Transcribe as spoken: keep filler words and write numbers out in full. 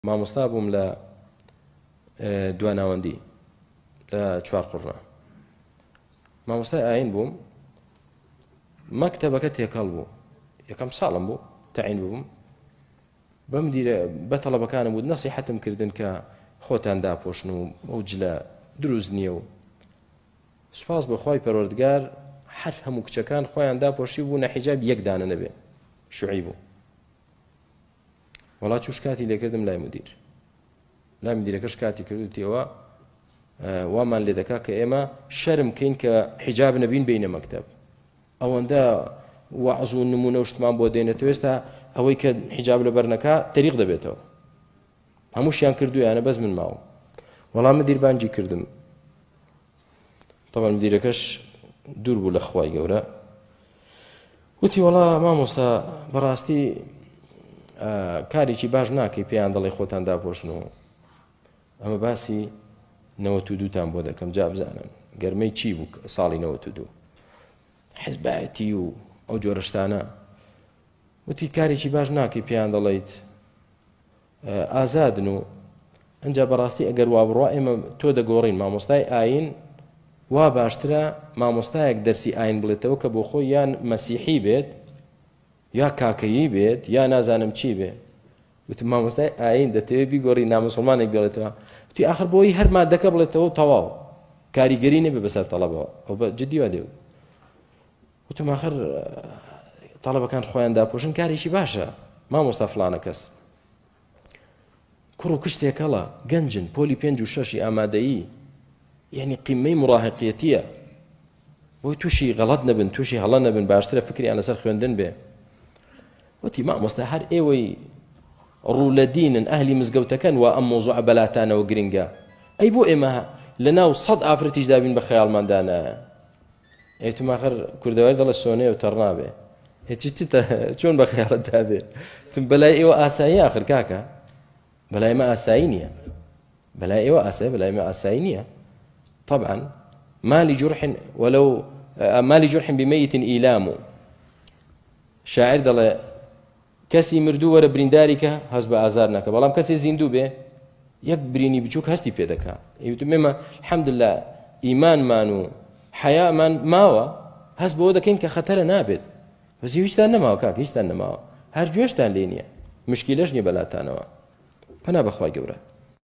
مامۆستا بووم لە دواناوەندی لە چوار قوڕە مامۆستای ئاین بووم. مەکتەبەکە تێکەڵ بوو، یەکەم ساڵم بوو تەعین بووم. بەم دیرە بە تەڵەبەکانم بوو نەسیحەتم کردن کە خۆتان داپۆشن و ئەو جلە دروست نییە و سوپاس بە خوای پەروەردگار هەر هەموو کچەکان خۆیان داپۆشی بوو نەحیجاب یەک دانە نەبێ شوعی بوو. وڵات چوش کاتی لێکردم لای مدیر لای مدیرەکەش کاتی کردوتیەوە وامان لێ دەکا کە ئێمە شەرم کەین کە حیجاب نەبین بینە مەکتەب، ئەوەندە وەعز و نمونە و شتمان بۆ دێنێتەوە، ئێستا ئەوەی کە حیجاب لەبەر نەکا تەریق دەبێتەوە. هەمووشیان کردویانە بەس من ماوە. وەڵام مدیر بانگی کردم، طبعا مدیرەکەش دوور بوو لە خوای گەورە، وتی وەڵا مامۆستا بەڕاستی کارێکی باش ناکەی پێیان دەڵێ خۆتان داپۆشن و ئەمە باسی نەوەت و دووتان بۆ دەکەم جا بزانن گەرمەی چی بوو ساڵی نەوەت و دوو حیزبایەتی و ئەو جۆرە شتانە. وتی کارێکی باش ناکەی پێیان دەڵێیت ئازادن و ئەنجا بەڕاستی ئەگەر وا بڕوا ئێمە تۆ دەگۆڕین. مامۆستای ئاین وا باشترە مامۆستایەک دەرسی ئاین بڵێتەوە کە بۆ خۆی یان مەسیحی بێت یا کاکەیی بێت یا نازانم چی بێ. وتم مامۆستای ئاین دەتەوێت بیگۆڕی نامسڵمانێک بێڵێتەوە. وتی ئاخر بۆی هەر مادەکە بڵێتەوە تەواو کاریگەری نەبێ بەسەر تەڵەبەوە. ئەو بە جددی وا دێ. وتم ئاخر تەڵەبەکان خۆیان داپۆشن کارێکی باشە مامۆستا فڵانە کەس کوڕ و کشتێکەڵە گەنجن پۆلی پێنج و شەشی ئامادەیی یعنی قیمەی مڕاهقیەتیە بۆی تووشی غەڵەت نەبن تووشی هەڵە نەبن باشترە فکریان لەسەر خوێندن بێ. وتی مامۆستا هەر ئێوەی ڕوو لە دینن ئەهلی مزگەوتەکەن و ئەم مۆزوعە بەلاتانەوە گرنگە، ئەی بۆ ئێمە لە ناو سەد ئافرەتیش دابین بە خەیاڵماندانە. ئێتم ئاخر کوردەواری دەڵێ سۆنەیە و تەڕنابێ چۆن بە خەیاڵت دابێ تم بەلای ئێوە ئاسایی ئاخر کاکە بەلای ئێمە ئاسایی نییە بەلای ئێوە ئاسایی بەلای ئێمە ئاسایی نییە. طبعا مالی جرح ولو مالی جرح بميت إيلام شاعر دەڵێ کەسی مردوو وەرە برینداری کە هەست بە ئازار ناکە، بەڵام کەسی زیندوو بێ یەک برینی بچووک هەستی پێ دەکا. ئێوتم ئێمە الحەمدلله ئیمانمان و حەیامان ماوە هەست بەوە دەکەین کە خەتەرە نابێت. بەس هیچتان نەماوە کاکە هیچتان نەماوە هەر گوێشتان لێ نییە مشکیلەش نییە بەلاتانەوە. پەنا بەخوای گەورە.